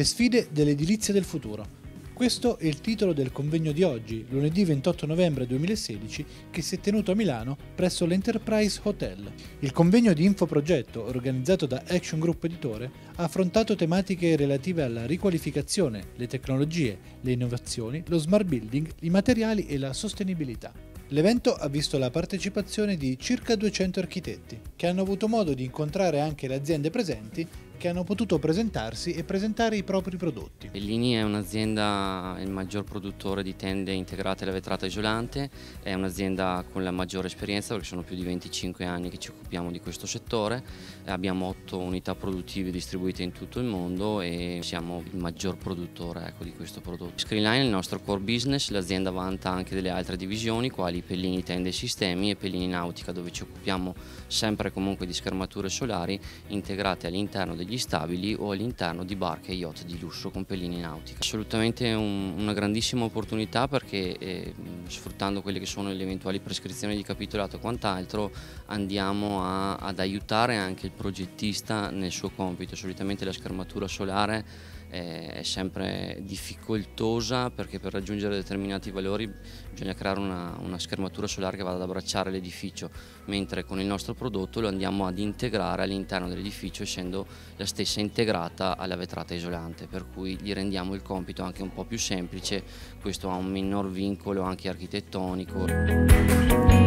Le sfide dell'edilizia del futuro. Questo è il titolo del convegno di oggi, lunedì 28 novembre 2016, che si è tenuto a Milano presso l'Enterprise Hotel. Il convegno di Infoprogetto, organizzato da Action Group Editore, ha affrontato tematiche relative alla riqualificazione, le tecnologie, le innovazioni, lo smart building, i materiali e la sostenibilità. L'evento ha visto la partecipazione di circa 200 architetti, che hanno avuto modo di incontrare anche le aziende presenti, che hanno potuto presentarsi e presentare i propri prodotti. Bellini è un'azienda, il maggior produttore di tende integrate alla vetrata isolante, è un'azienda con la maggiore esperienza perché sono più di 25 anni che ci occupiamo di questo settore, abbiamo 8 unità produttive distribuite in tutto il mondo e siamo il maggior produttore di questo prodotto. Screenline è il nostro core business, l'azienda vanta anche delle altre divisioni quali Pellini Tende e Sistemi e Pellini Nautica, dove ci occupiamo sempre e comunque di schermature solari integrate all'interno degli stabili o all'interno di barche e yacht di lusso con Pellini Nautica. Assolutamente una grandissima opportunità perché sfruttando quelle che sono le eventuali prescrizioni di capitolato e quant'altro andiamo ad aiutare anche il progettista nel suo compito. Solitamente la schermatura solare è sempre difficoltosa perché per raggiungere determinati valori bisogna creare una schermatura solare che vada ad abbracciare l'edificio, mentre con il nostro prodotto lo andiamo ad integrare all'interno dell'edificio essendo la stessa integrata alla vetrata isolante, per cui gli rendiamo il compito anche un po' più semplice. Questo ha un minor vincolo anche architettonico.